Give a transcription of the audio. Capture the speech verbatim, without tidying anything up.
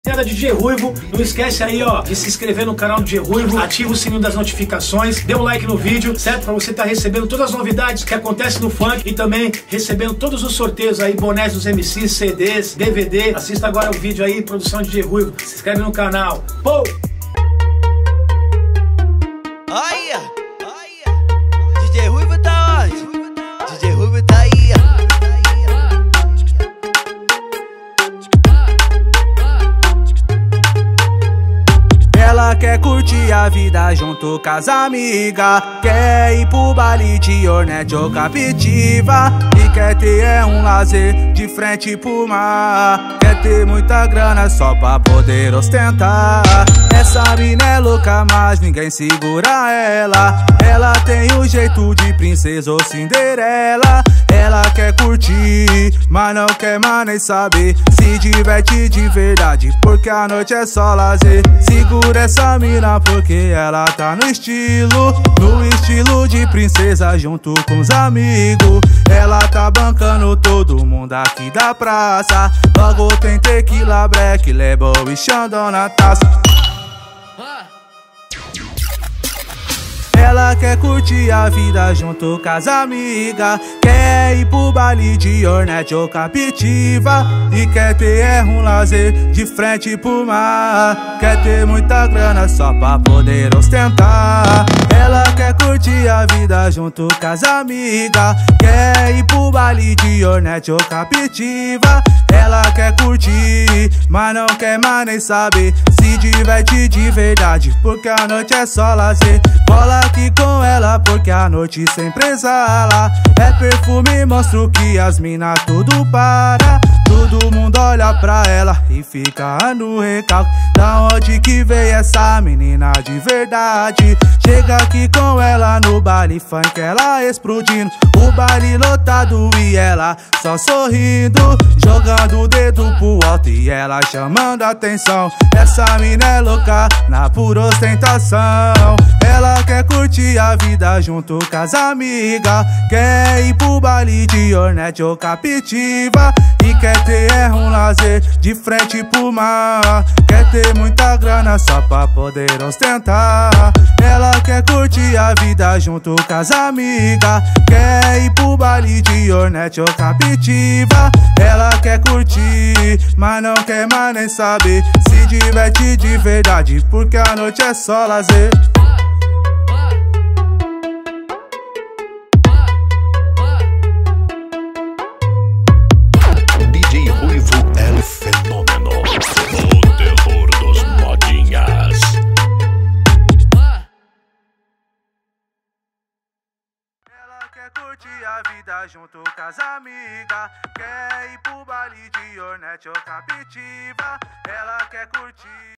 D J Ruivo, não esquece aí, ó, de se inscrever no canal do D J Ruivo, ativa o sininho das notificações, dê um like no vídeo, certo? Pra você estar recebendo todas as novidades que acontecem no funk e também recebendo todos os sorteios aí, bonés dos M Cs, C Ds, D V D. Assista agora o vídeo aí, produção de D J Ruivo, se inscreve no canal. Pô! Olha, olha, D J Ruivo tá onde? D J Ruivo tá aí, ó. Ela quer curtir a vida junto com as amigas, quer ir pro baile de Hornet ou Captiva, e quer ter é um lazer de frente pro mar. Quer ter muita grana só pra poder ostentar. Essa mina é louca, mas ninguém segura ela. Ela tem o jeito de princesa ou Cinderela. Ela quer curtir, mas não quer mais nem saber. Se diverte de verdade, porque a noite é só lazer. Segura essa mina porque ela tá no estilo, no estilo de princesa junto com os amigos. Ela tá bancando todo mundo aqui da praça. Logo tem tequila, black, label e Xandão na taça. Ela quer curtir a vida junto com as amigas, quer ir pro baile de Hornet ou Captiva, e quer ter é um lazer de frente pro mar. Quer ter muita grana só pra poder ostentar. Ela quer curtir a vida junto com as amigas, quer ir pro baile de Hornet ou Captiva. Ela quer curtir, mas não quer mais nem saber. Se diverte de verdade, porque a noite é só lazer. Bola aqui com ela, porque a noite sempre exala. É perfume, mostro que as mina tudo para. Todo mundo olha pra ela e fica no recalque. Da onde que veio essa menina de verdade? Chega aqui com ela no baile funk, ela explodindo. O baile lotado e ela só sorrindo, jogando o dedo pro alto e ela chamando a atenção. Essa mina é louca na pura ostentação. Ela quer curtir a vida junto com as amigas, quer ir pro baile de Hornet ou Captiva, e quer ter é um lazer de frente pro mar. Quer ter muita grana só pra poder ostentar. Ela quer curtir a vida junto com as amigas, quer ir pro baile de Hornet ou Captiva. Ela quer curtir, mas não quer mais nem saber. Se diverte de verdade, porque a noite é só lazer. D J Ruivo é o fenômeno, o terror dos modinhas. Ela quer curtir a vida junto com as amigas, quer ir pro baile de Hornet ou Captiva. Ela quer curtir.